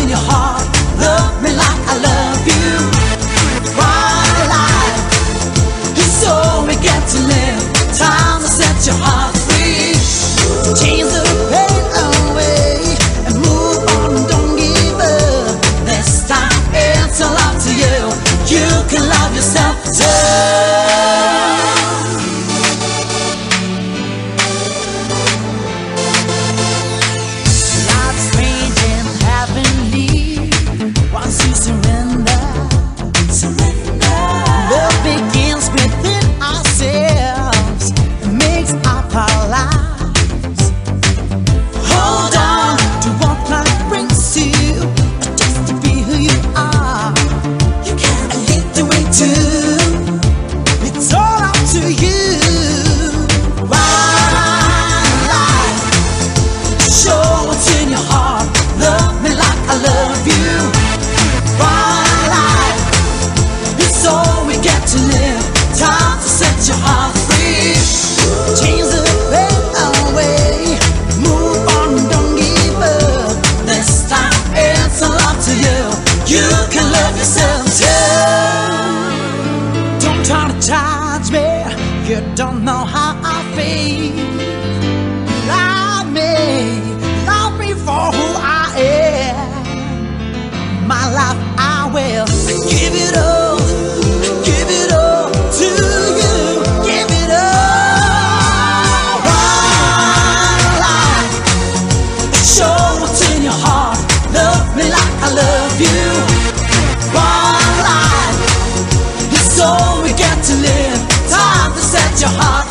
in your heart, love me like I love you. One life, it's all we get to live. Time to set your heart free. Change the pain away and move on, don't give up. This time it's all up to you. You can love yourself too. Charge me, you don't know how I feel. Love me for who I am. My life I will give it all to you. Give it all. One life, show what's in your heart. Love me like I love you. One life, it's all we get to live. Time to set your heart